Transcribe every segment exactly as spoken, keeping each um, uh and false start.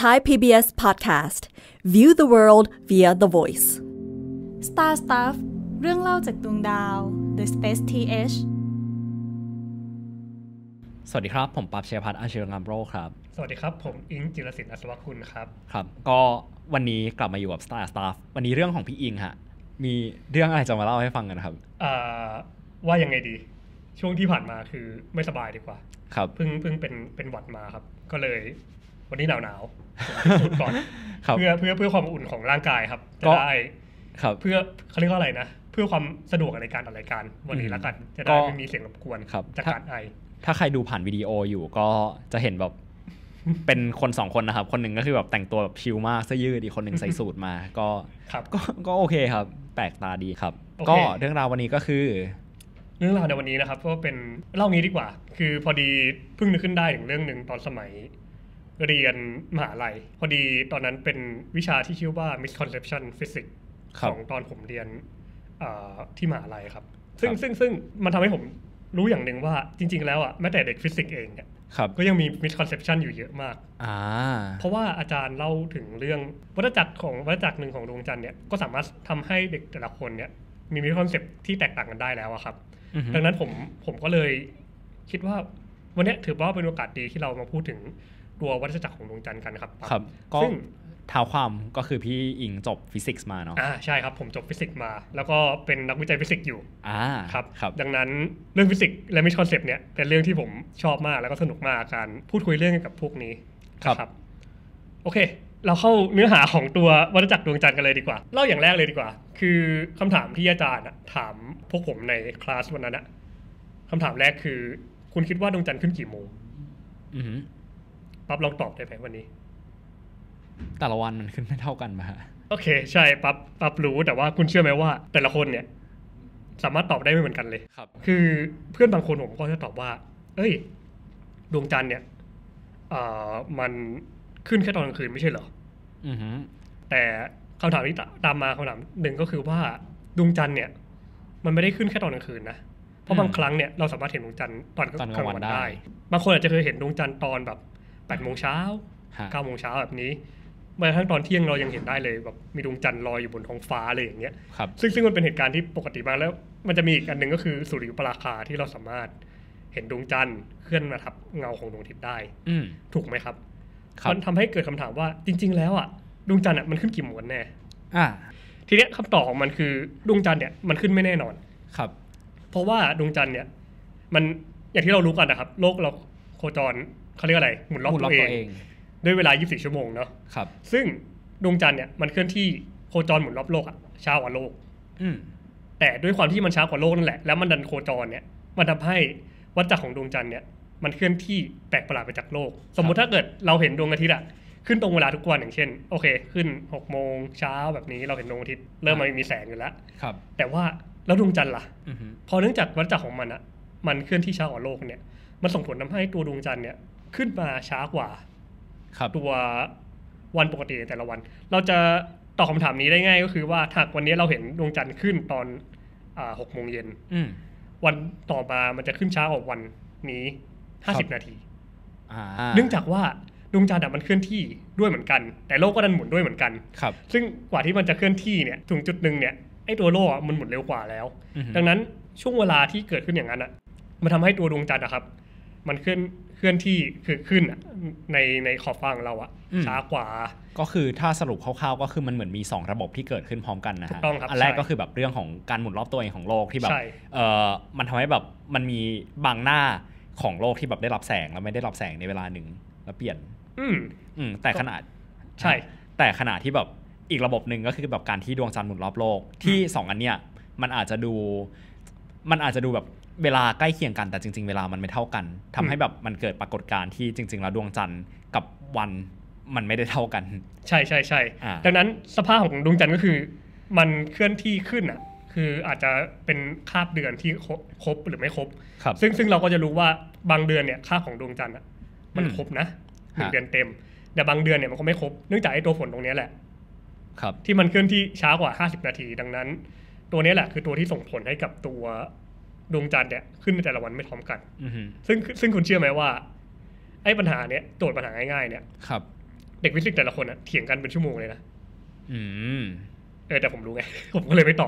Thai พี บี เอส Podcast View the world via the voice Star Stuff เรื่องเล่าจากดวงดาว The Space ที เอชสวัสดีครับผมปั๊บเชียร์พัฒน์อาชีวงามโรครับสวัสดีครับผมอิงจิรศิลป์อัศวคุณครับครับก็วันนี้กลับมาอยู่กับ Star Stuff วันนี้เรื่องของพี่อิงฮะมีเรื่องอะไรจะมาเล่าให้ฟังกันครับอ่าว่ายังไงดีช่วงที่ผ่านมาคือไม่สบายดีกว่าครับเพิ่งเพิ่งเป็นเป็นหวัดมาครับก็เลยวันนี้หนาวหนาวสูดก่อนเพื่อเพื่อเพื่อความอุ่นของร่างกายครับจะได้ครับเพื่อเขาเรียกว่าอะไรนะเพื่อความสะดวกในการอัดรายการวันนี้แล้วกันจะได้ไม่มีเสียงรบกวนจากการไอถ้าใครดูผ่านวิดีโออยู่ก็จะเห็นแบบเป็นคนสองคนนะครับคนหนึ่งก็คือแบบแต่งตัวแบบชิลมากเสื้อยืดอีกคนหนึ่งใส่สูทมาก็ก็ก็โอเคครับแปลกตาดีครับก็เรื่องราววันนี้ก็คือเรื่องราวในวันนี้นะครับก็เป็นเล่างี้ดีกว่าคือพอดีเพิ่งนึกขึ้นได้ถึงเรื่องนึงตอนสมัยเรียนมหาลัยพอดีตอนนั้นเป็นวิชาที่ชื่อว่า misconception physics ของตอนผมเรียนที่มหาลัยครับซึ่งซึ่งซึ่งมันทำให้ผมรู้อย่างหนึ่งว่าจริงๆแล้วอ่ะแม้แต่เด็กฟิสิกส์เองเนี่ยก็ยังมี misconception อยู่เยอะมากเพราะว่าอาจารย์เล่าถึงเรื่องวัฏจักรของวัฏจักรหนึ่งของดวงจันทร์เนี่ยก็สามารถทำให้เด็กแต่ละคนเนี่ยมี misconcept ที่แตกต่างกันได้แล้วครับดังนั้นผมผมก็เลยคิดว่าวันนี้ถือว่าเป็นโอกาสดีที่เรามาพูดถึงตัววัฏจักรของดวงจันทร์กันครับครับซึ่งท้าวความก็คือพี่อิงจบฟิสิกส์มาเนาะอ่าใช่ครับผมจบฟิสิกส์มาแล้วก็เป็นนักวิจัยฟิสิกส์อยู่อ่าครับดังนั้นเรื่องฟิสิกส์และมิชคอนเซปต์เนี่ยเป็นเรื่องที่ผมชอบมากแล้วก็สนุกมากการพูดคุยเรื่องกับพวกนี้ครับโอเคเราเข้าเนื้อหาของตัววัฏจักรดวงจันทร์กันเลยดีกว่าเล่าอย่างแรกเลยดีกว่าคือคำถามที่อาจารย์ถามพวกผมในคลาสวันนั้นอะคำถามแรกคือคุณคิดว่าดวงจันทร์ขึ้นกี่โมงอือปั๊บลองตอบได้ไหมวันนี้แต่ละวันมันขึ้นไม่เท่ากันป่ะโอเคใช่ปั๊บปั๊บรู้แต่ว่าคุณเชื่อไหมว่าแต่ละคนเนี่ยสามารถตอบได้ไม่เหมือนกันเลยครับคือเพื่อนบางคนผมก็จะตอบว่าเอ้ยดวงจันทร์เนี่ยเอ่อมันขึ้นแค่ตอนกลางคืนไม่ใช่เหรออือฮึแต่คำถามที่ตามมาคำถามหนึ่งก็คือว่าดวงจันทร์เนี่ยมันไม่ได้ขึ้นแค่ตอนกลางคืนนะเพราะบางครั้งเนี่ยเราสามารถเห็นดวงจันทร์ตอนกลางวันได้บางคนอาจจะเคยเห็นดวงจันทร์ตอนแบบแปดโมงเช้าเก้าโมงเช้าแบบนี้แม้กระทั่งตอนเที่ยงเรายังเห็นได้เลยแบบมีดวงจันทร์ลอยอยู่บนท้องฟ้าอะไรอย่างเงี้ยซึ่งซึ่งมันเป็นเหตุการณ์ที่ปกติมากแล้วมันจะมีอีกอันหนึ่งก็คือสุริยุปราคาที่เราสามารถเห็นดวงจันทร์เคลื่อนมาทับเงาของดวงอาทิตย์ได้ถูกไหมครับมันทำให้เกิดคำถามว่าจริงๆแล้วอ่ะดวงจันทร์มันขึ้นกี่โมงแน่ทีเนี้ยคำตอบของมันคือดวงจันทร์เนี่ยมันขึ้นไม่แน่นอนครับเพราะว่าดวงจันทร์เนี่ยมันอย่างที่เรารู้กันนะครับโลกเราโคจรเขาเรียกอะไรหมุนรอบตัวเองด้วยเวลายี่สิบสี่ชั่วโมงเนาะครับซึ่งดวงจันทร์เนี่ยมันเคลื่อนที่โคจรหมุนรอบโลกอ่ะช้ากว่าโลกอืมแต่ด้วยความที่มันช้ากว่าโลกนั่นแหละแล้วมันดันโคจรเนี่ยมันทำให้วัฏจักรของดวงจันทร์เนี่ยมันเคลื่อนที่แปลกประหลาดไปจากโลกสมมุติถ้าเกิดเราเห็นดวงอาทิตย์อ่ะขึ้นตรงเวลาทุกวันอย่างเช่นโอเคขึ้นหกโมงเช้าแบบนี้เราเห็นดวงอาทิตย์เริ่มมามีแสงอยู่แล้วครับแต่ว่าแล้วดวงจันทร์ล่ะ uh-huh. พอเนื่องจากวัฏจักรของมันอ่ะมันเคลื่อนที่ช้ากว่าโลกเนี่ยมันส่งผลทำให้ตัวดวงจันทร์เนี่ยขึ้นมาช้ากว่าตัววันปกติแต่ละวันเราจะตอบคำถามนี้ได้ง่ายก็คือว่าถ้าวันนี้เราเห็นดวงจันทร์ขึ้นตอนอ่าหกโมงเย็นวันต่อมามันจะขึ้นช้ากว่าวันนี้ห้าสิบนาทีเนื่องจากว่าดวงจันทร์มันเคลื่อนที่ด้วยเหมือนกันแต่โลกก็ดันหมุนด้วยเหมือนกันซึ่งกว่าที่มันจะเคลื่อนที่เนี่ยถึงจุดนึงเนี่ยไอ้ตัวโลกมันหมุนเร็วกว่าแล้วดังนั้นช่วงเวลาที่เกิดขึ้นอย่างนั้นอ่ะมันทำให้ตัวดวงจันทร์อะครับมันเคลื่อนเคลื่อนที่คือขึ้นในในขอบฟ้าของเราอะช้ากว่าก็คือถ้าสรุปคร่าวๆก็คือมันเหมือนมีสองระบบที่เกิดขึ้นพร้อมกันนะฮะอันแรกก็คือแบบเรื่องของการหมุนรอบตัวเองของโลกที่แบบเออมันทำให้แบบมันมีบางหน้าของโลกที่แบบได้รับแสงแล้วไม่ได้รับแสงในเวลาหนึ่งแล้วเปลี่ยนอืมอืมแต่ขนาดใช่แต่ขนาดที่แบบอีกระบบหนึ่งก็คือแบบการที่ดวงจันทร์หมุนรอบโลกที่สองอันเนี้ยมันอาจจะดูมันอาจจะดูแบบเวลาใกล้เคียงกันแต่จริงๆเวลามันไม่เท่ากันทำให้แบบมันเกิดปรากฏการณ์ที่จริงๆแล้วดวงจันทร์กับวันมันไม่ได้เท่ากันใช่ใช่ใช่ดังนั้นสภาพของดวงจันทร์ก็คือมันเคลื่อนที่ขึ้นอ่ะคืออาจจะเป็นคาบเดือนที่ครบหรือไม่ครบซึ่งซึ่งเราก็จะรู้ว่าบางเดือนเนี่ยคาบของดวงจันทร์อ่ะมันครบนะหนึ่งเดือนเต็มแต่บางเดือนเนี่ยมันก็ไม่ครบเนื่องจากไอ้ตัวฝนตรงนี้แหละที่มันเคลื่อนที่ช้ากว่าห้าสิบนาทีดังนั้นตัวนี้แหละคือตัวที่ส่งผลให้กับตัวดวงจันทร์เนี่ยขึ้นในแต่ละวันไม่พร้อมกันซึ่งซึ่งคุณเชื่อไหมว่าไอ้ปัญหาเนี้ยโจทย์ปัญหาง่ายๆเนี่ยเด็กฟิสิกส์แต่ละคนอะเถียงกันเป็นชั่วโมงเลยนะอืมเออแต่ผมรู้ไง ผมก็เลยไม่ตอบ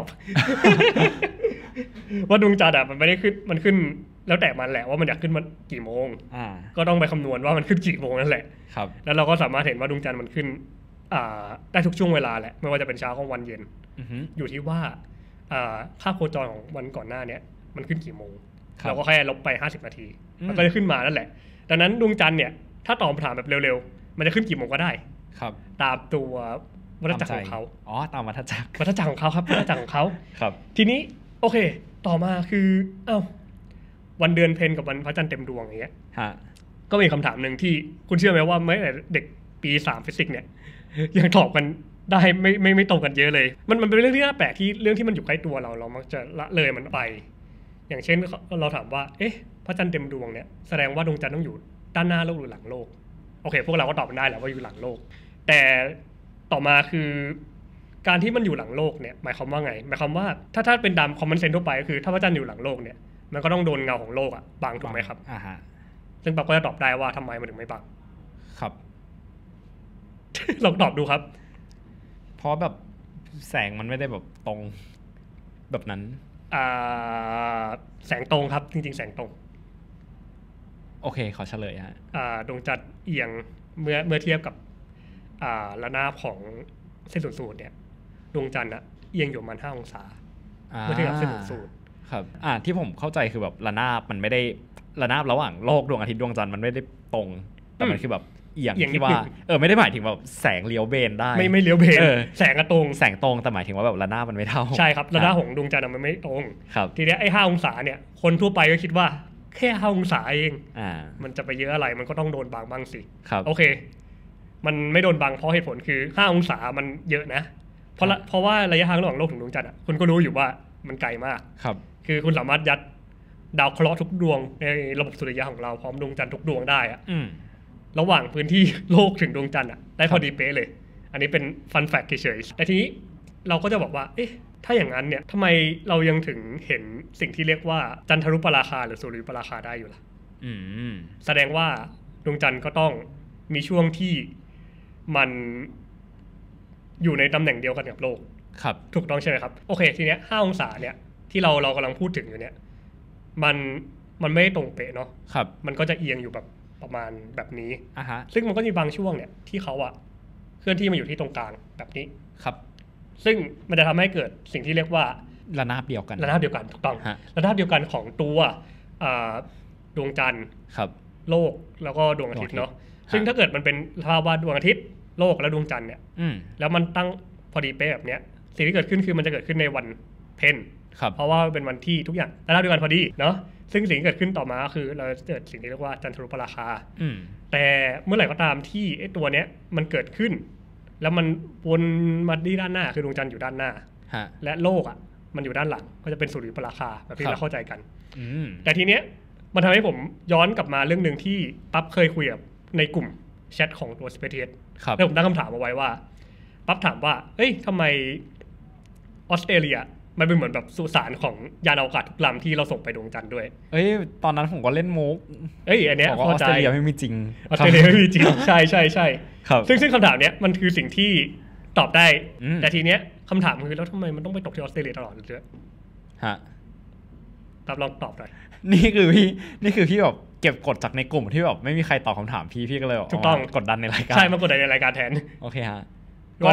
ว่าดวงจันทร์อะมันไม่ได้ขึ้นมันขึ้นแล้วแต่มันแหละว่ามันอยากขึ้นมากี่โมงอ่าก็ต้องไปคำนวณว่ามันขึ้นกี่โมงนั่นแหละครับแล้วเราก็สามารถเห็นว่าดวงจันทร์มันขึ้นอ่าได้ทุกช่วงเวลาแหละไม่ว่าจะเป็นเช้ากลางวันเย็น uh-huh. อยู่ที่ว่าอ่าค่าโคจรของวันก่อนหน้านี้มันขึ้นกี่โมงเราก็แค่ลบไปห้าสิบนาทีมันก็จะขึ้นมานั่นแหละดังนั้นดวงจันทร์เนี่ยถ้าตอบคำถามแบบเร็วๆมันจะขึ้นกี่โมงก็ได้ครับตามตัววัฏจักรของเขาอ๋อตามวัฏจักรวัฏจักรของเขาครับวัฏจักรของเขาครับทีนี้โอเคต่อมาคือเอ้าวันเดือนเพ็ญกับวันพระจันทร์เต็มดวงอย่างเงี้ยฮะก็มีคำถามหนึ่งที่คุณเชื่อไหมว่าแม้แต่เด็กปีสามฟิสิกส์เนี่ยยังตอบกันได้ไม่ไม่ไม่ตรงกันเยอะเลยมันมันเป็นเรื่องที่น่าแปลกที่เรื่องที่มันอยู่ใกล้ตัวเราเรามักจะละเลยมันไปอย่างเช่นเราถามว่าเอ๊ะพระจันทร์เต็มดวงเนี่ยแสดงว่าดวงจันทร์ต้องอยู่ด้านหน้าโลกหรือหลังโลกโอเคพวกเราก็ตอบได้แหละว่าอยู่หลังโลกแต่ต่อมาคือการที่มันอยู่หลังโลกเนี่ยหมายความว่าไงหมายความว่าถ้าถ้าเป็นตามคอมมอนเซนส์ทั่วไปก็คือถ้าพระจันทร์อยู่หลังโลกเนี่ยมันก็ต้องโดนเงาของโลกอ่ะบังถูกไหมครับอ่าฮะซึ่งปั๊บก็จะตอบได้ว่าทำไมมันถึงไม่บังครับลองตอบดูครับเพราะแบบแสงมันไม่ได้แบบตรงแบบนั้นอ่าแสงตรงครับจริงๆแสงตรงโอเคขอเฉลยฮะอ่าดวงจันทร์เอียงเมื่อเมื่อเทียบกับอ่าระนาบของเส้นศูนย์สูตรเนี่ยดวงจันทร์อะเอียงอยู่ประมาณห้าองศาเมื่อเทียบกับเส้นศูนย์สูตรครับอ่าที่ผมเข้าใจคือแบบระนาบมันไม่ได้ระนาบระหว่างโลกดวงอาทิตย์ดวงจันทร์มันไม่ได้ตรงแต่มันคือแบบเอียงที่ว่าเออไม่ได้หมายถึงแบบแสงเลี้ยวเบนได้ไม่ไม่เลี้ยวเบนแสงตรงแสงตรงแต่หมายถึงว่าแบบระนาบมันไม่เท่าใช่ครับระนาบของดวงจันทร์มันไม่ตรงทีนี้ไอ้ห้าองศาเนี่ยคนทั่วไปก็คิดว่าแค่ห้าองศาเองอ่ามันจะไปเยอะอะไรมันก็ต้องโดนบังบ้างสิครับโอเคมันไม่โดนบังเพราะเหตุผลคือห้าองศามันเยอะนะเพราะเพราะว่าระยะทางระหว่างโลกถึงดวงจันทร์อ่ะคุณก็รู้อยู่ว่ามันไกลมากครับคือคุณสามารถยัดดาวเคราะห์ทุกดวงในระบบสุริยะของเราพร้อมดวงจันทร์ทุกดวงได้อ่ะระหว่างพื้นที่โลกถึงดวงจันทร์อ่ะได้พอดีเป๊ะเลยอันนี้เป็นฟันแฟกต์เฉยๆแต่ทีนี้เราก็จะบอกว่าเอ๊ะถ้าอย่างนั้นเนี่ยทำไมเรายังถึงเห็นสิ่งที่เรียกว่าจันทรุปราคาหรือสุริยุปราคาได้อยู่ล่ะแสดงว่าดวงจันทร์ก็ต้องมีช่วงที่มันอยู่ในตำแหน่งเดียวกันกับโลกครับถูกต้องใช่ไหมครับโอเคทีเนี้ยห้าองศาเนี่ยที่เราเรากำลังพูดถึงอยู่เนี่ยมันมันไม่ตรงเป๊ะเนาะครับมันก็จะเอียงอยู่แบบประมาณแบบนี้อ่าฮะซึ่งมันก็มีบางช่วงเนี่ยที่เขาอะเคลื่อนที่มาอยู่ที่ตรงกลางแบบนี้ครับซึ่งมันจะทำให้เกิดสิ่งที่เรียกว่าระนาบเดียวกันระนาบเดียวกันถูกต้องระนาบเดียวกันของตัวดวงจันทร์โลกแล้วก็ดวงอาทิตย์เนาะซึ่งถ้าเกิดมันเป็นภาวะดวงอาทิตย์โลกและดวงจันทร์เนี่ยแล้วมันตั้งพอดีเป๊ะแบบเนี้ยสิ่งที่เกิดขึ้นคือมันจะเกิดขึ้นในวันเพ็ญเพราะว่าเป็นวันที่ทุกอย่างระนาบเดียวกันพอดีเนาะซึ่งสิ่งที่เกิดขึ้นต่อมาคือเราเกิดสิ่งที่เรียกว่าจันทรุปราคาแต่เมื่อไหร่ก็ตามที่ไอ้ตัวเนี้ยมันเกิดขึ้นแล้วมันวนมาที่ด้านหน้าคือดวงจันทร์อยู่ด้านหน้าและโลกอ่ะมันอยู่ด้านหลังก็จะเป็นสุริยุปราคาแบบที่เราเข้าใจกันแต่ทีเนี้ยมันทำให้ผมย้อนกลับมาเรื่องนึงที่ปั๊บเคยคุยกับในกลุ่มแชทของตัว Space แล้วผมตั้งคำถามเอาไว้ว่าปั๊บถามว่าเอ้ยทำไมออสเตรเลียมันเป็นเหมือนแบบสุสานของยานอวกาศทุกลำที่เราส่งไปดวงจันทร์ด้วยเอ้ยตอนนั้นผมก็เล่นมุกเอ้ยอันเนี้ยออสเตรเลียไม่มีจริงออสเตรเลียไม่มีจริงใช่ใช่ใช่ซึ่งซึ่งคำถามเนี้ยมันคือสิ่งที่ตอบได้แต่ทีเนี้ยคำถามคือแล้วทำไมมันต้องไปตกที่ออสเตรเลียตลอดเลยฮะตอบลองตอบหน่อยนี่คือพี่นี่คือพี่แบบเก็บกดจากในกลุ่มที่แบบไม่มีใครตอบคำถามพี่พี่ก็เลยถูกต้องกดดันในรายการใช่มากดดันในรายการแทนโอเคฮะก็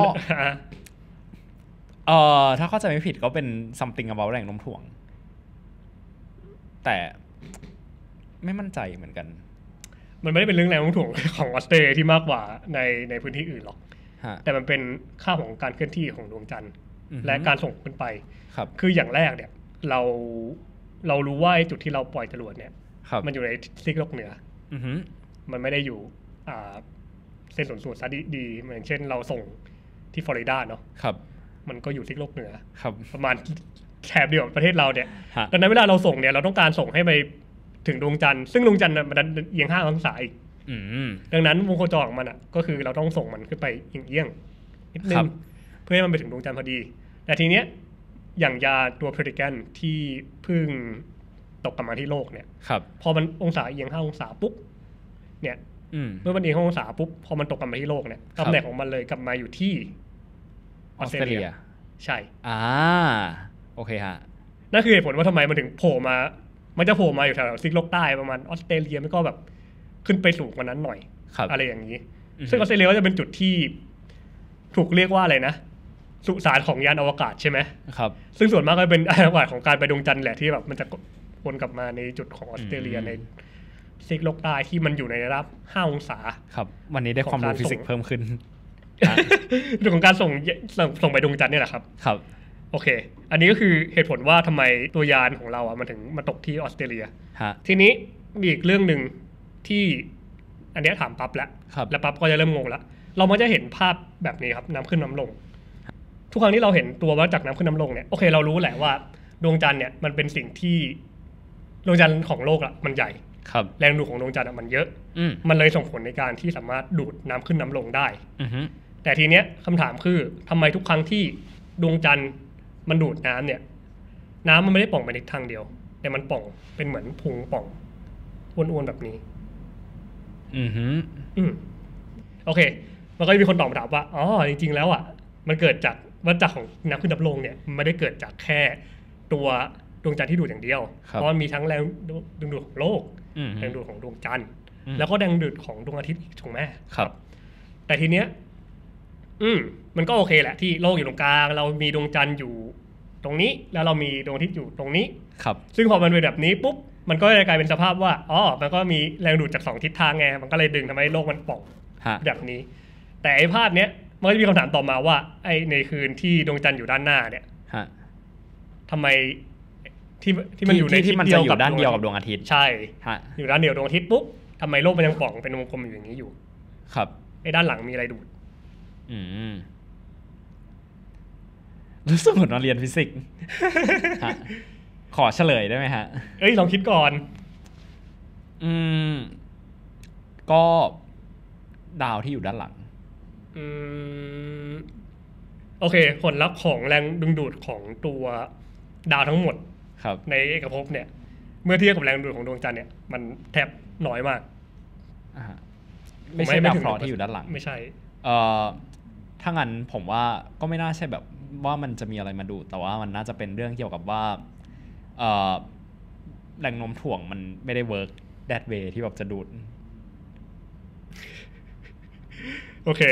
เอ่อถ้าเข้าใจไม่ผิดก็เป็น something about แรงโน้มถ่วงแต่ไม่มั่นใจเหมือนกันมันไม่ได้เป็นเรื่องแรงโน้มถ่วงของออสเตรเลียที่มากกว่าในในพื้นที่อื่นหรอกแต่มันเป็นค่าของการเคลื่อนที่ของดวงจันทร์และการส่งขึ้นไปครับคืออย่างแรกเนี่ยเราเรารู้ว่าจุดที่เราปล่อยจรวดเนี่ยมันอยู่ในซีกโลกเหนือมันไม่ได้อยู่เส้นศูนย์สูตรซะดีๆเหมือนเช่นเราส่งที่ฟลอริดาเนาะมันก็อยู่ซีกโลกเหนือประมาณแถบเดียวกับประเทศเราเนี่ยดังนั้นเวลาเราส่งเนี่ยเราต้องการส่งให้ไปถึงดวงจันทร์ซึ่งดวงจันทร์มันเอียงห้าองศาอีกดังนั้นวงโคจรของมันอ่ะก็คือเราต้องส่งมันขึ้นไปเอียงๆนิดนึงเพื่อให้มันไปถึงดวงจันทร์พอดีแต่ทีเนี้ยอย่างยาตัวเพรดิแกนที่เพิ่งตกกลับมาที่โลกเนี่ยพอมันองศาเอียงห้าองศาปุ๊บเนี่ยเมื่อมันเอียงห้าองศาปุ๊บพอมันตกกลับมาที่โลกเนี่ยตำแหน่งของมันเลยกลับมาอยู่ที่ออสเตรเลียใช่อ่าโอเคฮะนั่นคือเหตุผลว่าทำไมมันถึงโผล่มามันจะโผล่มาอยู่แถวซีกโลกใต้ประมาณออสเตรเลียไม่ก็แบบขึ้นไปสูงกว่านั้นหน่อยอะไรอย่างนี้ซึ่งออสเตรเลียก็จะเป็นจุดที่ถูกเรียกว่าอะไรนะสุสานของยานอวกาศใช่ไหมครับซึ่งส่วนมากก็เป็นยานอวกาศของการไปดวงจันทร์แหละที่แบบมันจะวนกลับมาในจุดของออสเตรเลียในซีกโลกใต้ที่มันอยู่ในระดับห้าองศาครับวันนี้ได้ความรู้ฟิสิกส์เพิ่มขึ้นเรื่องของการส่งส่งไปดวงจันทร์นี่แหละครับครับโอเคอันนี้ก็คือเหตุผลว่าทำไมตัวยานของเราอ่ะมันถึงมาตกที่ออสเตรเลียทีนี้มีอีกเรื่องหนึ่งที่อันนี้ถามปั๊บแล้วแล้วปั๊บก็จะเริ่มงงแล้วเรามักจะเห็นภาพแบบนี้ครับน้ำขึ้นน้ำลงทุกครั้งที่เราเห็นตัววัฏจักรน้ำขึ้นน้ำลงเนี่ยโอเคเรารู้แหละว่าดวงจันทร์เนี่ยมันเป็นสิ่งที่ดวงจันทร์ของโลกอะมันใหญ่แรงดูดของดวงจันทร์มันเยอะมันเลยส่งผลในการที่สามารถดูดน้ำขึ้นน้ำลงได้แต่ทีเนี้ยคำถามคือทำไมทุกครั้งที่ดวงจันทร์มันดูดน้ำเนี่ยน้ำมันไม่ได้ป่องไปในทางเดียวแต่มันป่องเป็นเหมือนพุงป่องอ้วนๆแบบนี้อือฮึอืมโอเคมันก็จะมีคนตอบมาถามว่าอ๋อจริงๆแล้วอ่ะมันเกิดจากวัฏจักรของน้ำขึ้นน้ำลงเนี่ยไม่ได้เกิดจากแค่ตัวดวงจันทร์ที่ดูดอย่างเดียวเพราะมันมีทั้งแรงดึงดูดของโลกแรงดูดของดวงจันทร์แล้วก็แรงดูดของดวงอาทิตย์ถูกไหมครับแต่ทีเนี้ยอืมมันก็โอเคแหละที่โลกอยู่ตรงกลางเรามีดวงจันทร์อยู่ตรงนี้แล้วเรามีดวงอาทิตย์อยู่ตรงนี้ครับซึ่งพอมันเป็นแบบนี้ปุ๊บมันก็จะกลายเป็นสภาพว่าอ๋อมันก็มีแรงดูดจากสองทิศทางไงมันก็เลยดึงทำให้โลกมันป่องแบบนี้แต่ไอ้ภาพเนี้ยมันก็จะมีคำถามต่อมาว่าไอ้ในคืนที่ดวงจันทร์อยู่ด้านหน้าเนี่ยทำไมที่ที่มันอยู่ในที่มันจะอยู่ด้านเดียวกับดวงอาทิตย์ใช่อยู่ด้านเดียวดวงอาทิตย์ปุ๊บทำไมโลกมันยังป่องเป็นวงกลมอยู่อย่างนี้อยู่ครับไอ้ด้านหลังมีอะไรดูดอืมรู้สึกเหมือนเราเรียนฟิสิกส์ขอเฉลยได้ไหมฮะเอ้ยลองคิดก่อนอืมก็ดาวที่อยู่ด้านหลังอืมโอเคผลลัพธ์ของแรงดึงดูดของตัวดาวทั้งหมดในเอกภพเนี่ยเมื่อเทียบกับแรงดึงดูดของดวงจันทร์เนี่ยมันแทบน้อยมากไม่ใช่ดาวเคราะห์ที่อยู่ด้านหลังไม่ใช่เอ่อถ้างั้นผมว่าก็ไม่น่าใช่แบบว่ามันจะมีอะไรมาดูแต่ว่ามันน่าจะเป็นเรื่องเกี่ยวกับว่าเอ่อแรงโน้มถ่วงมันไม่ได้เวิร์กแดดเวย์ที่แบบจะดูดโอเค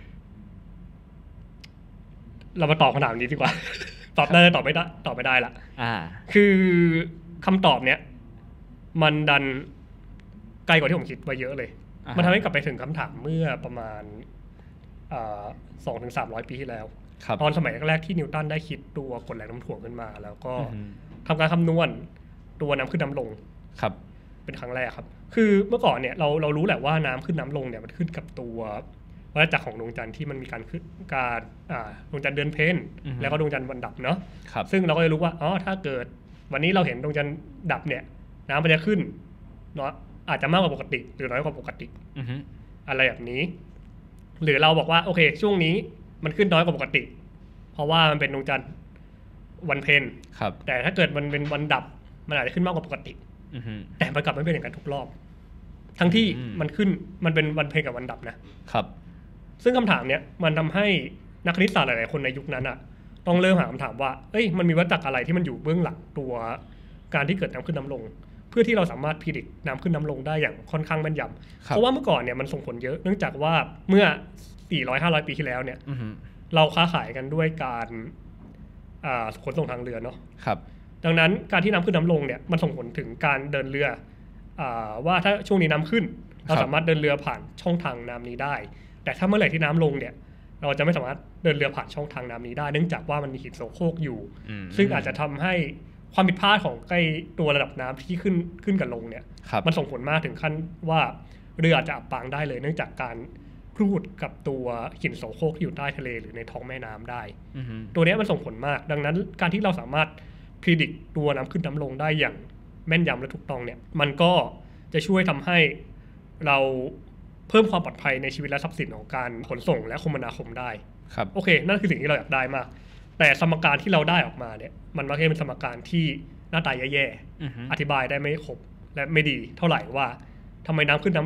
เรามาตอบคำถามนี้ดีกว่าตอบได้ตอบไม่ได้ตอบไม่ได้ละอ่าคือคำตอบเนี้ยมันดันไกลกว่าที่ผมคิดไว้เยอะเลยมันทำให้กลับไปถึงคำถามเมื่อประมาณสองถึงสามร้อยปีที่แล้วตอนสมัยแรกที่นิวตันได้คิดตัวกฎแรงโน้มถ่วงขึ้นมาแล้วก็ทำการคำนวณตัวน้ำขึ้นน้ำลงครับเป็นครั้งแรกครับคือเมื่อก่อนเนี่ยเราเรารู้แหละว่าน้ำขึ้นน้ำลงเนี่ยมันขึ้นกับตัววัฏจักรของดวงจันทร์ที่มันมีการขึ้นการดวงจันทร์เดือนเพ็ญแล้วก็ดวงจันทร์วันดับเนาะซึ่งเราก็จะรู้ว่าอ๋อถ้าเกิดวันนี้เราเห็นดวงจันทร์ดับเนี่ยน้ำมันจะขึ้นเนาะอาจจะมากกว่าปกติหรือน้อยกว่าปกติอะไรแบบนี้หรือเราบอกว่าโอเคช่วงนี้มันขึ้นน้อยกว่าปกติเพราะว่ามันเป็นดวงจันทร์วันเพ็ญแต่ถ้าเกิดมันเป็นวันดับมันอาจจะขึ้นมากกว่าปกติแต่มันกลับไม่เป็นอย่างนั้นทุกรอบทั้งที่มันขึ้นมันเป็นวันเพ็ญกับวันดับนะครับซึ่งคำถามเนี้ยมันทำให้นักคณิตศาสตร์หลายๆคนในยุคนั้นอ่ะต้องเริ่มหาคำถามว่าเอ้ยมันมีวัฏจักรอะไรที่มันอยู่เบื้องหลังตัวการที่เกิดน้ำขึ้นน้ำลงเพื่อที่เราสามารถพิจิตรน้ำขึ้นน้ำลงได้อย่างค่อนข้างแม่นยำเพราะว่าเมื่อก่อนเนี่ยมันส่งผลเยอะเนื่องจากว่าเมื่อสี่ร้อย ห้าร้อยปีที่แล้วเนี่ยเราค้าขายกันด้วยการขนส่งทางเรือเนาะดังนั้นการที่น้ำขึ้นน้ำลงเนี่ยมันส่งผลถึงการเดินเรือว่าถ้าช่วงนี้น้ำขึ้นเราสามารถเดินเรือผ่านช่องทางน้ำนี้ได้แต่ถ้าเมื่อไหร่ที่น้ำลงเนี่ยเราจะไม่สามารถเดินเรือผ่านช่องทางน้ำนี้ได้เนื่องจากว่ามันมีหินโสโครกอยู่ซึ่งอาจจะทำให้ความผิดพลาดของใกล้ตัวระดับน้ำที่ขึ้นขึ้นกับลงเนี่ยมันส่งผลมากถึงขั้นว่าเรืออาจจะอับปางได้เลยเนื่องจากการครูดกับตัวหินโสโครกที่อยู่ใต้ทะเลหรือในท้องแม่น้ำได้ตัวนี้มันส่งผลมากดังนั้นการที่เราสามารถพิจิตรตัวน้ำขึ้นน้ำลงได้อย่างแม่นยำและถูกต้องเนี่ยมันก็จะช่วยทำให้เราเพิ่มความปลอดภัยในชีวิตและทรัพย์สินของการขนส่งและคมนาคมได้ครับโอเคนั่นคือสิ่งที่เราอยากได้มากแต่สมการที่เราได้ออกมาเนี่ยมันมักจะเป็นสมการที่หน้าตาแย่ๆอธิบายได้ไม่ครบและไม่ดีเท่าไหร่ว่าทำไมน้ำขึ้นน้ำลง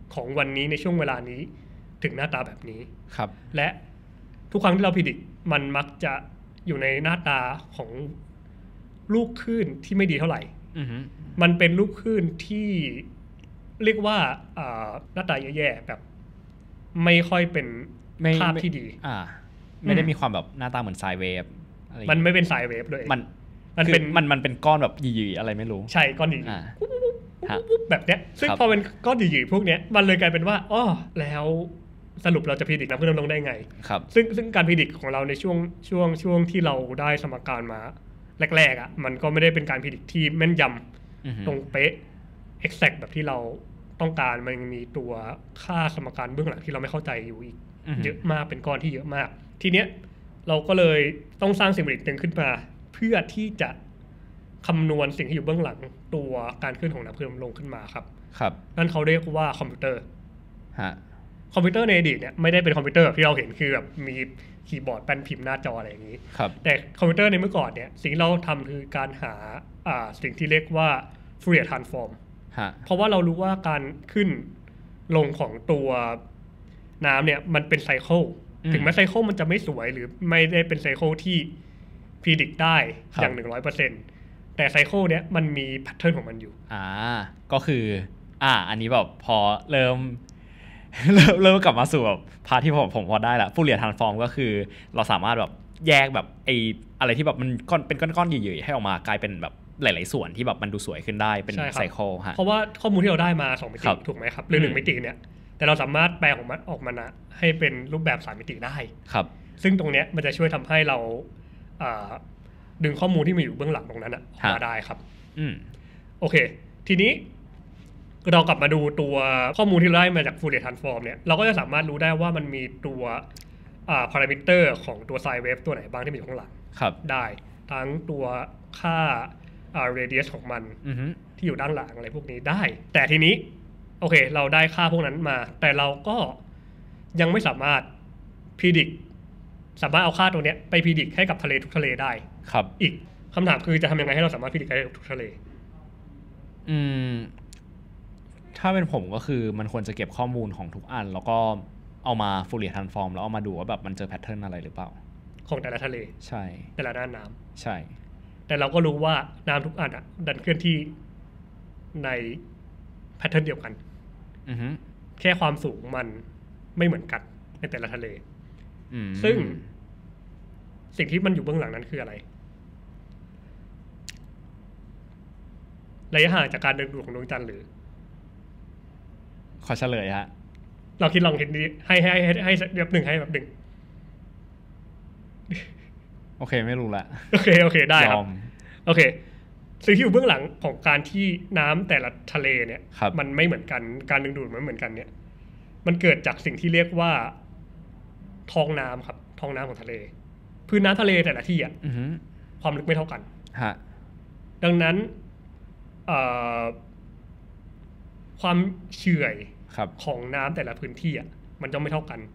ของวันนี้ในช่วงเวลานี้ถึงหน้าตาแบบนี้ครับและทุกครั้งที่เราพิจิตรมันมักจะอยู่ในหน้าตาของลูกคลื่นที่ไม่ดีเท่าไหร่มันเป็นลูกคลื่นที่เรียกว่าหน้าตาแย่ๆแบบไม่ค่อยเป็นภาพที่ดีอ่าไม่ได้มีความแบบหน้าตาเหมือนไซด์เวฟมันไม่เป็นไซด์เวฟเลยมันมันเป็นมันมันเป็นก้อนแบบหยี่ๆอะไรไม่รู้ใช่ก้อนหยี่แบบเนี้ยซึ่งพอเป็นก้อนหยี่ๆพวกเนี้ยมันเลยกลายเป็นว่าอ้อแล้วสรุปเราจะพิจิตรน้ำขึ้นน้ำลงได้ไงครับซึ่งซึ่งการพิจิตรของเราในช่วงช่วงช่วงที่เราได้สมการมาแรกๆอ่ะมันก็ไม่ได้เป็นการพิจิตรที่แม่นยำตรงเป๊ะ exact แบบที่เราต้องการมันมีตัวค่าสมการเบื้องหลังที่เราไม่เข้าใจอยู่อีกเยอะมากเป็นก้อนที่เยอะมากทีเนี้ยเราก็เลยต้องสร้างสิ่งประดิษฐ์หนึ่งขึ้นมาเพื่อที่จะคำนวณสิ่งที่อยู่เบื้องหลังตัวการขึ้นของน้ำขึ้นน้ำลงขึ้นมาครับครับนั่นเขาเรียกว่าคอมพิวเตอร์ฮะคอมพิวเตอร์ในอดีตเนี่ยไม่ได้เป็นคอมพิวเตอร์ที่เราเห็นคือแบบมีคีย์บอร์ดแป้นพิมพ์หน้าจออะไรอย่างนี้แต่คอมพิวเตอร์ในเมื่อก่อนเนี่ยสิ่งที่เราทำคือการหาอ่าสิ่งที่เรียกว่า Fourier transform เพราะว่าเรารู้ว่าการขึ้นลงของตัวน้ำเนี่ยมันเป็นไซเคิลถึงแม้ไซเคิลมันจะไม่สวยหรือไม่ได้เป็นไซเคิลที่พิจิตรได้อย่าง หนึ่งร้อยเปอร์เซ็นต์ แต่ไซเคิลเนี้ยมันมีแพทเทิร์นของมันอยู่อ่าก็คืออ่าอันนี้แบบพอเริ่มเริ่มเริ่มกลับมาสู่แบบพาร์ทที่ผมผมพอได้ละฟูเรียร์ทรานส์ฟอร์มก็คือเราสามารถแบบแยกแบบไออะไรที่แบบมันก้อนเป็นก้อนๆใหญ่ๆให้ออกมากลายเป็นแบบหลายๆส่วนที่แบบมันดูสวยขึ้นได้เป็นไซเคิลฮะเพราะว่าข้อมูลที่เราได้มาสองมิติถูกไหมครับหรือหนึ่งมิติเนี่ยแต่เราสามารถแปลของมันออกมานะให้เป็นรูปแบบสามมิติได้ครับซึ่งตรงเนี้ยมันจะช่วยทำให้เราดึงข้อมูลที่มีอยู่เบื้องหลังตรงนั้นออกมาได้ครับอืมโอเคทีนี้เรากลับมาดูตัวข้อมูลที่เราได้มาจาก Fourier transform เนี่ยเราก็จะสามารถรู้ได้ว่ามันมีตัวพารามิเตอร์ของตัวไซน์เวฟตัวไหนบ้างที่มีอยู่ข้างหลังได้ทั้งตัวค่า radius ของมันที่อยู่ด้านหลังอะไรพวกนี้ได้แต่ทีนี้โอเคเราได้ค่าพวกนั้นมาแต่เราก็ยังไม่สามารถพิจิตรสามารถเอาค่าตัวเนี้ยไปพิจิตรให้กับทะเลทุกทะเลได้ครับอีกคำถามคือจะทำยังไงให้เราสามารถพิจิตรได้ทุกทะเลอืมถ้าเป็นผมก็คือมันควรจะเก็บข้อมูลของทุกอันแล้วก็เอามา Fourier transform แล้วเอามาดูว่าแบบมันเจอแพทเทิร์นอะไรหรือเปล่าของแต่ละทะเลใช่แต่ละด้านน้ำใช่แต่เราก็รู้ว่าน้ำทุกอันอ่ะดันเคลื่อนที่ในแพทเทิร์นเดียวกันอือฮึแค่ความสูงมันไม่เหมือนกันในแต่ละทะเลซึ่งสิ่งที่มันอยู่เบื้องหลังนั้นคืออะไรระยะห่างจากการดึงดูดของดวงจันทร์หรือขอเฉลยฮะเราคิดลองคิดดีให้ให้ให้ให้แบบหนึ่งให้แบบหนึ่งโอเคไม่รู้ละโอเคโอเคได้ครับโอเคสิ่งที่อยู่เบื้องหลังของการที่น้ำแต่ละทะเลเนี่ยมันไม่เหมือนกันการดึงดูดมันไม่เหมือนกันเนี่ยมันเกิดจากสิ่งที่เรียกว่าท้องน้ำครับท้องน้ำของทะเลพื้นน้ำทะเลแต่ละที่อ่ะความลึกไม่เท่ากันดังนั้นความเฉื่อยของน้ำแต่ละพื้นที่อ่ะมันจะไม่เท่ากัน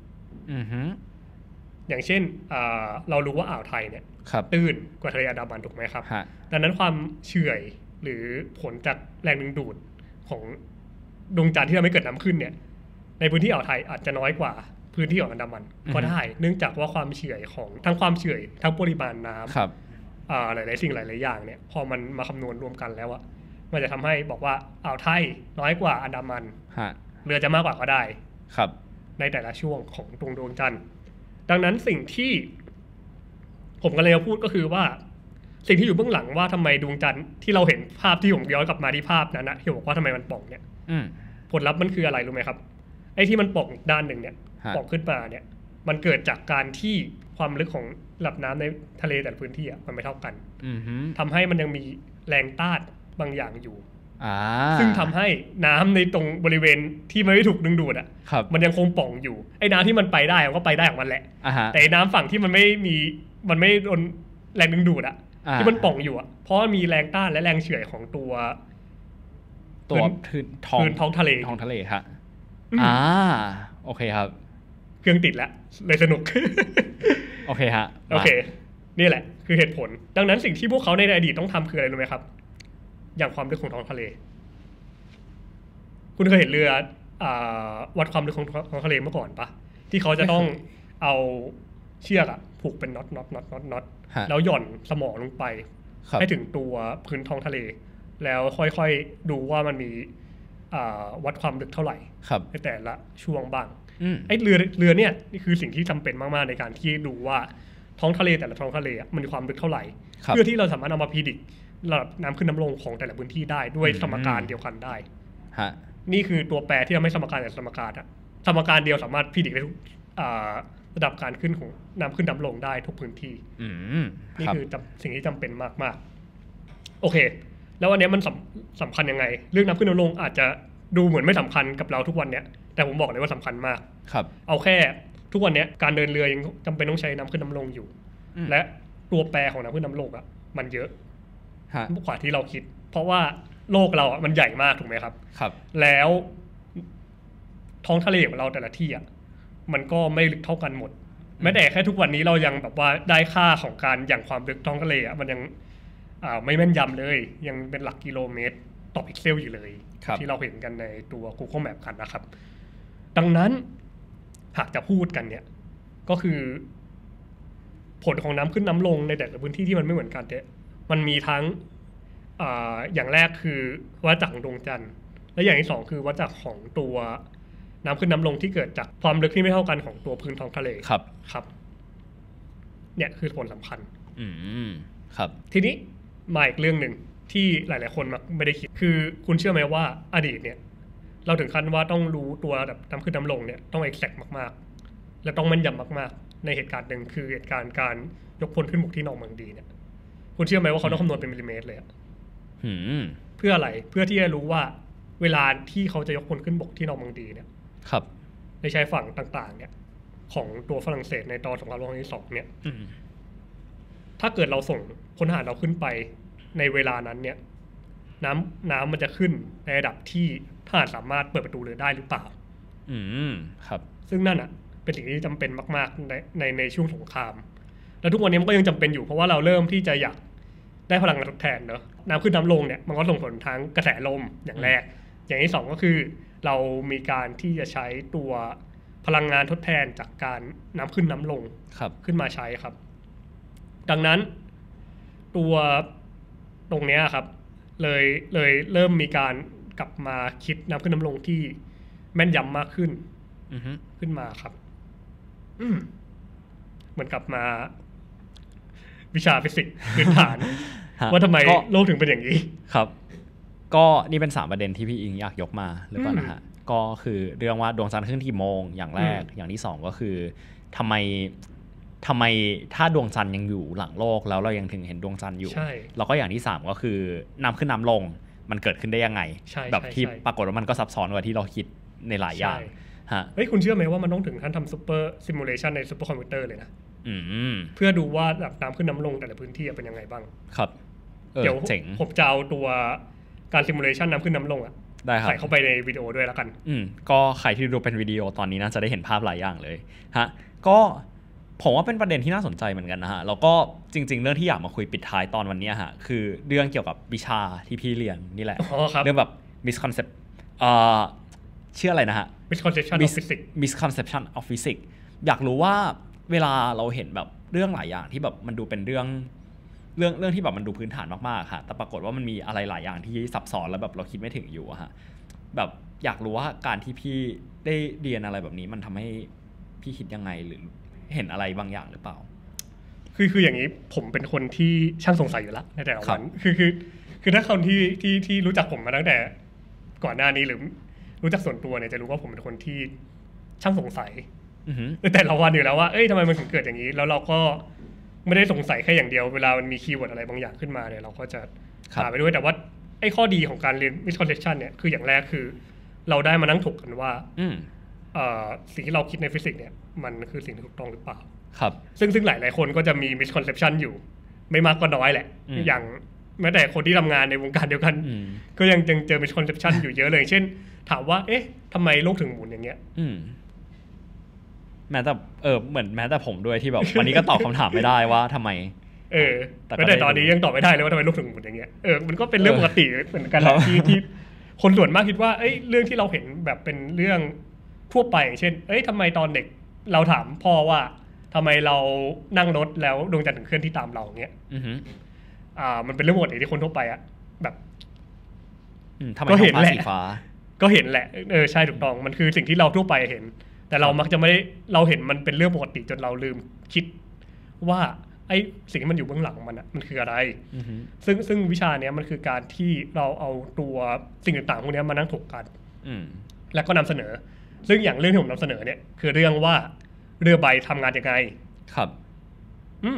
อย่างเช่นเรารู้ว่าอ่าวไทยเนี่ยตื้นกว่าทะเลอันดามันถูกไหมครับดังนั้นความเฉื่อยหรือผลจากแรงดึงดูดของดวงจันทร์ที่ทำให้เกิดน้ำขึ้นเนี่ยในพื้นที่อ่าวไทยอาจจะน้อยกว่าพื้นที่ของอันดามันก็ได้เนื่องจากว่าความเฉื่อยของทั้งความเฉื่อยทั้งปริมาณน้ำหลายๆสิ่งหลายๆอย่างเนี่ยพอมันมาคำนวณรวมกันแล้วอะมันจะทำให้บอกว่าอ่าวไทยน้อยกว่าอันดามันเรือจะมากกว่าก็ได้ครับในแต่ละช่วงของดวงดวงจันทร์ดังนั้นสิ่งที่ผมกำลังจะพูดก็คือว่าสิ่งที่อยู่เบื้องหลังว่าทำไมดวงจันทร์ที่เราเห็นภาพที่ผมย้อนกลับมาที่ภาพนั้นนะที่บอกว่าทำไมมันป่องเนี่ยผลลัพธ์มันคืออะไรรู้ไหมครับไอ้ที่มันป่องด้านหนึ่งเนี่ยป่องขึ้นมาเนี่ยมันเกิดจากการที่ความลึกของระดับน้ำในทะเลแต่ละพื้นที่อ่ะมันไม่เท่ากันทำให้มันยังมีแรงต้านบางอย่างอยู่ซึ่งทำให้น้ำในตรงบริเวณที่มันไม่ถูกดึงดูดอ่ะมันยังคงป่องอยู่ไอ้น้ำที่มันไปได้มันก็ไปได้ของมันแหละแต่น้ำฝั่งที่มันไม่มีมันไม่โดนแรงดึงดูดอ่ะที่มันป่องอยู่อ่ะเพราะมีแรงต้านและแรงเฉื่อยของตัวตัวท้องท้องทะเลท้องทะเลฮะอ่าโอเคครับเครื่องติดแล้วเลยสนุกโอเคฮะโอเคนี่แหละคือเหตุผลดังนั้นสิ่งที่พวกเขาในอดีตต้องทำคืออะไรรู้ไหมครับอย่างความลึกของท้องทะเลคุณเคยเห็นเรือวัดความลึกของท้องทะเลเมื่อก่อนปะที่เขาจะต้องเอาเชือกอะผูกเป็นน็อตน็อตน็อตน็อตน็อตแล้วหย่อนสมอลงไปให้ถึงตัวพื้นท้องทะเลแล้วค่อยๆดูว่ามันมีวัดความลึกเท่าไหร่ในแต่ละช่วงบ้างไอ้เรือเรือเนี่ยนี่คือสิ่งที่จำเป็นมากๆในการที่ดูว่าท้องทะเลแต่ละท้องทะเลมันมีความลึกเท่าไหร่เพื่อที่เราสามารถเอามาพิจิตรระดับน้ำขึ้นน้ำลงของแต่ละพื้นที่ได้ด้วยสมการเดียวกันได้นี่คือตัวแปรที่ทำให้สมการแต่สมการอะสมการเดียวสามารถพิจิตรได้ทุกระดับการขึ้นของน้ำขึ้นน้ำลงได้ทุกพื้นที่นี่คือสิ่งที่จำเป็นมากๆโอเคแล้ววันนี้มันสำคัญยังไงเรื่องน้ำขึ้นน้ำลงอาจจะดูเหมือนไม่สำคัญกับเราทุกวันเนี้ยแต่ผมบอกเลยว่าสำคัญมากเอาแค่ทุกวันนี้การเดินเรือยังจำเป็นต้องใช้น้ำขึ้นน้ำลงอยู่และตัวแปรของน้ำขึ้นน้ำลงอ่ะมันเยอะกว่าที่เราคิดเพราะว่าโลกเราอ่ะมันใหญ่มากถูกไหมครับครับแล้วท้องทะเลของเราแต่ละที่อ่ะมันก็ไม่ลึกเท่ากันหมดแม้แต่แค่ทุกวันนี้เรายังแบบว่าได้ค่าของการอย่างความลึกท้องทะเลอ่ะมันยังอ่าไม่แม่นยำเลยยังเป็นหลักกิโลเมตรต่อพิกเซลอยู่เลยที่เราเห็นกันในตัว Google Map กันนะครับดังนั้นหากจะพูดกันเนี่ยก็คือผลของน้ำขึ้นน้ำลงในแต่ละพื้นที่ที่มันไม่เหมือนกันเนี่ยมันมีทั้ง อ, อย่างแรกคือวัฏจักรของดวงจันทร์และอย่างที่สองคือวัฏจักรของตัวน้ำขึ้นน้ำลงที่เกิดจากความลึกที่ไม่เท่ากันของตัวพื้นท้องทะเลครับครับเนี่ยคือผลสำคัญอืมครับทีนี้มาอีกเรื่องหนึ่งที่หลายๆคนมักไม่ได้คิดคือคุณเชื่อไหมว่าอดีตเนี่ยเราถึงขั้นว่าต้องรู้ตัวแบบน้ำขึ้นน้ำลงเนี่ยต้อง exact มากๆและต้องแม่นยำมากๆในเหตุการณ์หนึ่งคือเหตุการณ์การยกพลขึ้นบกที่นอกเมืองดีเนี่ยคุณเชื่อไหมว่าเขาต้องคำนวณเป็นมิลลิเมตรเลยอะเพื่ออะไรเพื่อที่จะรู้ว่าเวลาที่เขาจะยกพลขึ้นบกที่นอกเมืองดีเนี่ยครับในชายฝั่งต่างๆเนี่ยของตัวฝรั่งเศสในตอนสงครามโลกครั้งที่สองเนี่ยถ้าเกิดเราส่งพลทหารเราขึ้นไปในเวลานั้นเนี่ยน้ำน้ำมันจะขึ้นในระดับที่ทหารสามารถเปิดประตูเรือได้หรือเปล่าอืมครับซึ่งนั่นอ่ะเป็นสิ่งที่จำเป็นมากๆในในในช่วงสงครามแล้วทุกวันนี้มันก็ยังจำเป็นอยู่เพราะว่าเราเริ่มที่จะอยากได้พลังงานทดแทนเนอะน้ำขึ้นน้ำลงเนี่ยมันก็ส่งผลทั้งกระแสลมอย่างแรกอย่างที่สองก็คือเรามีการที่จะใช้ตัวพลังงานทดแทนจากการน้ำขึ้นน้ำลงขึ้นมาใช้ครับดังนั้นตัวตรงนี้ครับเลยเลยเริ่มมีการกลับมาคิดน้ำขึ้นน้ำลงที่แม่นยำมากขึ้นขึ้นมาครับเหมือนกลับมาวิชาฟิสิกส์พื้นฐาน ว่าทำไมโลกถึงเป็นอย่างนี้ครับก็นี่เป็นสามประเด็นที่พี่อิงอยากยกมาหรือเปล่านะฮะก็คือเรื่องว่าดวงจันทร์ขึ้นกี่โมงอย่างแรกอย่างที่สองก็คือทำไมทำไมถ้าดวงจันทร์ยังอยู่หลังโลกแล้วเรายังถึงเห็นดวงจันทร์อยู่แล้วก็อย่างที่สามก็คือน้ำขึ้นน้ำลงมันเกิดขึ้นได้ยังไงแบบที่ปรากฏว่ามันก็ซับซ้อนกว่าที่เราคิดในหลายอย่างฮะเฮ้ยคุณเชื่อไหมว่ามันต้องถึงขั้นทำซูเปอร์ซิมูเลชันในซูเปอร์คอมพิวเตอร์เลยนะเพื่อดูว่าระดับน้ำขึ้นน้ำลงแต่ละพื้นที่เป็นยังไงบ้างครับเดี๋ยวผมจะเอาตัวการซิมูเลชันน้ำขึ้นน้ำลงอ่ะใส่เข้าไปในวิดีโอด้วยแล้วกันอืมก็ใครที่ดูเป็นวิดีโอตอนนี้น่าจะได้เห็นภาพหลายอย่างเลยฮะก็ผมว่าเป็นประเด็นที่น่าสนใจเหมือนกันนะฮะแล้วก็จริงๆเรื่องที่อยากมาคุยปิดท้ายตอนวันนี้ฮะคือเรื่องเกี่ยวกับวิชาที่พี่เรียนนี่แหละเรื่องแบบ misconcept เอ่อชื่ออะไรนะฮะ misconception of physics misconception of physics อยากรู้ว่าเวลาเราเห็นแบบเรื่องหลายอย่างที่แบบมันดูเป็นเรื่องเรื่องเรื่องที่แบบมันดูพื้นฐานมากๆค่ะแต่ปรากฏว่ามันมีอะไรหลายอย่างที่ซับซ้อนแล้วแบบเราคิดไม่ถึงอยู่อะฮะแบบอยากรู้ว่าการที่พี่ได้เรียนอะไรแบบนี้มันทำให้พี่คิดยังไงหรือเห็นอะไรบางอย่างหรือเปล่าคือคืออย่างนี้ผมเป็นคนที่ช่างสงสัยอยู่แล้วในแต่ละวันคือคือคือถ้าคนที่ที่ที่รู้จักผมมาตั้งแต่ก่อนหน้านี้หรือรู้จักส่วนตัวเนี่ยจะรู้ว่าผมเป็นคนที่ช่างสงสัยแต่ละวันอยู่แล้วว่าเอ้ยทำไมมันถึงเกิดอย่างนี้แล้วเราก็ไม่ได้สงสัยแค่อย่างเดียวเวลามันมีคีย์เวิร์ดอะไรบางอย่างขึ้นมาเนี่ยเราก็จะหาไปด้วยแต่ว่าไอ้ข้อดีของการเรียน misconception เนี่ยคืออย่างแรกคือเราได้มานั่งถกกันว่าสิ่งที่เราคิดในฟิสิกส์เนี่ยมันคือสิ่งที่ถูกต้องหรือเปล่าครับซึ่งซึ่งหลายหลายคนก็จะมี misconception อยู่ไม่มากก็น้อยแหละอย่างแม้แต่คนที่ทำงานในวงการเดียวกันก็ยังเจอ misconception อยู่เยอะเลยเช่นถามว่าเอ๊ะทำไมโลกถึงหมุนอย่างเงี้ยแม้แต่เออเหมือนแม้แต่ผมด้วยที่แบบวันนี้ก็ตอบคำถามไม่ได้ว่าทำไมเออแต่แต่ตอนนี้ยังตอบไม่ได้เลยว่าทำไมโลกถึงหมุนอย่างเงี้ยเออมันก็เป็นเรื่องปกติเหมือนกันแหละที่ที่คนส่วนมากคิดว่าเอ้ยเรื่องที่เราเห็นแบบเป็นเรื่องทั่วไปอย่างเช่นเอ้ยทำไมตอนเด็กเราถามพ่อว่าทำไมเรานั่งรถแล้วดวงจันทร์ถึงเคลื่อนที่ตามเราเงี้ยอ่ามันเป็นเรื่องปกติที่คนทั่วไปอะแบบก็เห็นแหละก็เห็นแหละเออใช่ถูกต้องมันคือสิ่งที่เราทั่วไปเห็นแต่เรามักจะไม่ได้เราเห็นมันเป็นเรื่องปกติจนเราลืมคิดว่าไอ้สิ่งที่มันอยู่เบื้องหลังมันอะมันคืออะไรซึ่งซึ่งวิชาเนี้ยมันคือการที่เราเอาตัวสิ่งต่างๆพวกนี้มานั่งถกกันแล้วก็นำเสนอซึ่งอย่างเรื่องที่ผมนำเสนอเนี่ยคือเรื่องว่าเรือใบทำงานยังไงครับอืม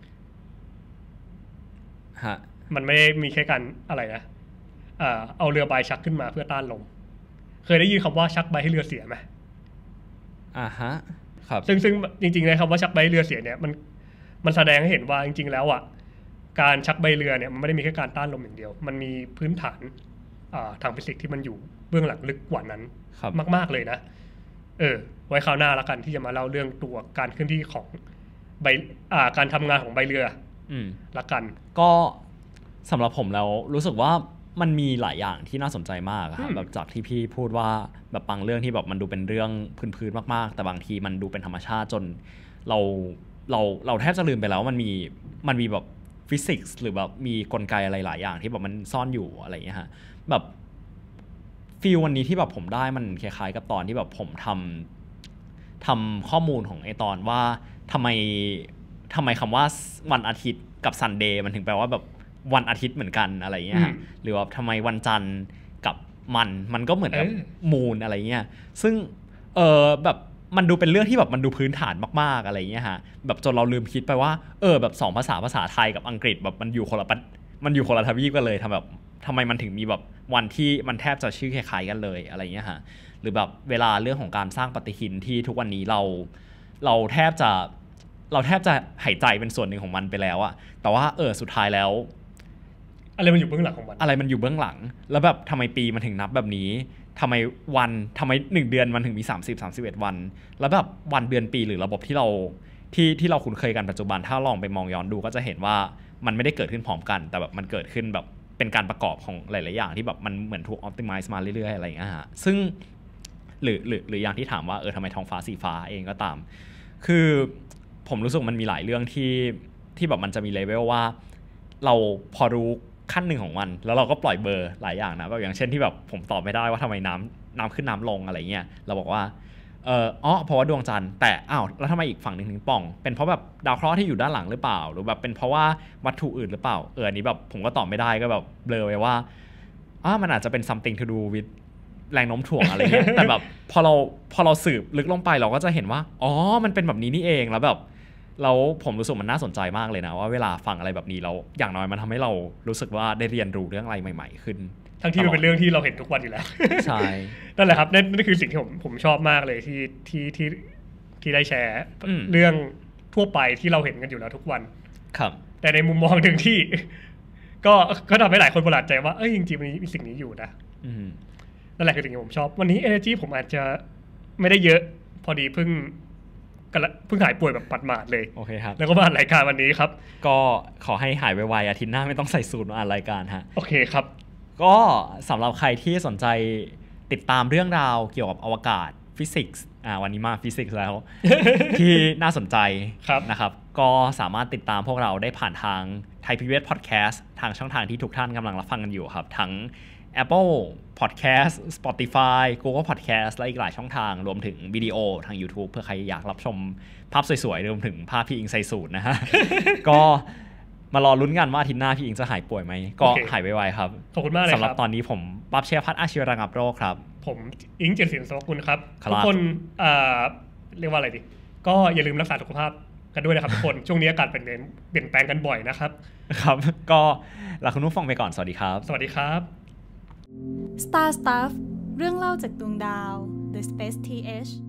ฮะมันไม่ได้มีแค่การอะไรนะเอ่อเอาเรือใบชักขึ้นมาเพื่อต้านลมเคยได้ยินคำว่าชักใบให้เรือเสียไหมอ่าฮะครับซึ่งซึ่งจริงๆเลยคำว่าชักใบให้เรือเสียเนี่ยมันมันแสดงให้เห็นว่าจริงๆแล้วอ่ะการชักใบเรือเนี่ยมันไม่ได้มีแค่การต้านลมอย่างเดียวมันมีพื้นฐานทางฟิสิกส์ที่มันอยู่เบื้องหลังลึกกว่านั้นมากๆเลยนะเออไว้คราวหน้าละกันที่จะมาเล่าเรื่องตัวการเคลื่อนที่ของใบอ่าการทำงานของใบเรืออืมละกันก็สำหรับผมแล้วรู้สึกว่ามันมีหลายอย่างที่น่าสนใจมากครับแบบจากที่พี่พูดว่าแบบบางเรื่องที่แบบมันดูเป็นเรื่องพื้นๆมากๆแต่บางทีมันดูเป็นธรรมชาติจนเราเราเราแทบจะลืมไปแล้วมันมีมันมีแบบฟิสิกส์หรือแบบมีกลไกอะไรหลายอย่างที่แบบมันซ่อนอยู่อะไรอย่างเงี้ยฮะแบบฟีลวันนี้ที่แบบผมได้มันคล้ายๆกับตอนที่แบบผมทำทำข้อมูลของไอตอนว่าทำไมทำไมคำว่าวันอาทิตย์กับซันเดย์มันถึงแปลว่าแบบวันอาทิตย์เหมือนกันอะไรเงี้ยหรือว่าทำไมวันจันทร์กับมันมันก็เหมือนกับมูนอะไรเงี้ยซึ่งเออแบบมันดูเป็นเรื่องที่แบบมันดูพื้นฐานมากๆอะไรเงี้ยฮะแบบจนเราลืมคิดไปว่าเออแบบสองภาษาภาษาไทยกับอังกฤษแบบมันอยู่คนละมันอยู่คนละทวีปกันเลยทำแบบทำไมมันถึงมีแบบวันที่มันแทบจะชื่อคล้ายๆกันเลยอะไรเงี้ยฮะหรือแบบเวลาเรื่องของการสร้างปฏิทินที่ทุกวันนี้เราเราแทบจะเราแทบจะหายใจเป็นส่วนหนึ่งของมันไปแล้วอะแต่ว่าเออสุดท้ายแล้วอะไรมันอยู่เบื้องหลังของมันอะไรมันอยู่เบื้องหลังแล้วแบบทำไมปีมันถึงนับแบบนี้ทำไมวันทำไมหนึ่งเดือนมันถึงมีสามสิบ สามสิบเอ็ดวันแล้วแบบวันเดือนปีหรือระบบที่เราที่ที่เราคุ้นเคยกันปัจจุบันถ้าลองไปมองย้อนดูก็จะเห็นว่ามันไม่ได้เกิดขึ้นพร้อมกันแต่แบบมันเกิดขึ้นแบบเป็นการประกอบของหลายๆอย่างที่แบบมันเหมือนถูก optimize มาเรื่อยๆอะไรอย่างเงี้ยฮะซึ่งหรือหรือหรืออย่างที่ถามว่าเออทำไมท้องฟ้าสีฟ้าเองก็ตามคือผมรู้สึกมันมีหลายเรื่องที่ที่แบบมันจะมีเลเวลว่าเราพอรู้ขั้นหนึ่งของมันแล้วเราก็ปล่อยเบอร์หลายอย่างนะแบบอย่างเช่นที่แบบผมตอบไม่ได้ว่าทำไมน้ำน้ำขึ้นน้ำลงอะไรเงี้ยเราบอกว่าเอออ๋อเพราะว่าดวงจันทร์แต่อ้าวแล้วทำไมอีกฝั่งหนึ่งถึงป่องเป็นเพราะแบบดาวเคราะห์ที่อยู่ด้านหลังหรือเปล่าหรือแบบเป็นเพราะว่าวัตถุอื่นหรือเปล่าเอออันนี้แบบผมก็ตอบไม่ได้ก็แบบเบลอไว้ว่าอ้ามันอาจจะเป็น something to do with แรงโน้มถ่วงอะไรเงี้ยแต่แบบพอเราพอเราสืบลึกลงไปเราก็จะเห็นว่าอ๋อมันเป็นแบบนี้นี่เองแล้วแบบแล้วผมรู้สึกมันน่าสนใจมากเลยนะว่าเวลาฟังอะไรแบบนี้แล้วอย่างน้อยมันทำให้เรารู้สึกว่าได้เรียนรู้เรื่องอะไรใหม่ๆขึ้นทั้งที่มันเป็นเรื่องที่เราเห็นทุกวันอยู่แล้วใช่นั่นแหละครับนั่นนั่นคือสิ่งที่ผมผมชอบมากเลยที่ที่ที่ที่ได้แชร์เรื่องทั่วไปที่เราเห็นกันอยู่แล้วทุกวันครับแต่ในมุมมองหนึ่งที่ก็ก็ทำให้หลายคนประหลาดใจว่าเอ้ยจริงๆมันมีสิ่งนี้อยู่นะนั่นแหละคือสิ่งที่ผมชอบวันนี้ energy ผมอาจจะไม่ได้เยอะพอดีเพิ่งเพิ่งหายป่วยแบบปัดหมาดเลยโอเคครับแล้วก็มาอ่านรายการวันนี้ครับก็ขอให้หายไวๆอาทิตย์หน้าไม่ต้องใส่สูทมาอ่านรายการฮะโอเคครับก็สำหรับใครที่สนใจติดตามเรื่องราวเกี่ยวกับอวกาศฟิสิกส์อ่าวันนี้มาฟิสิกส์แล้ว ที่น่าสนใจนะครับก็สามารถติดตามพวกเราได้ผ่านทาง Thai พี บี เอส Podcast ทางช่องทางที่ทุกท่านกำลังรับฟังกันอยู่ครับทั้ง Apple Podcast Spotify Google Podcast และอีกหลายช่องทางรวมถึงวิดีโอทาง YouTube เพื่อใครอยากรับชมภาพสวยๆรวมถึงภาพพี่อิงใส่สูทนะฮะ ก็มารอลุ้นกันว่าอาทิตย์หน้าพี่อิงจะหายป่วยไหมก็หายไวๆครับขอบคุณมากเลยครับสำหรับตอนนี้ผมปั๊บเชียร์พัฒน์อาชีวระงับโรคครับผมอิงเจนสินสวัสดิ์กุลครับทุกคนเรียกว่าอะไรดีก็อย่าลืมรักษาสุขภาพกันด้วยนะครับทุกคนช่วงนี้อากาศเปลี่ยนเปลี่ยนแปลงกันบ่อยนะครับครับก็ลาคุณผู้ฟังไปก่อนสวัสดีครับสวัสดีครับ Star Stuff เรื่องเล่าจากดวงดาว The Space ที เอช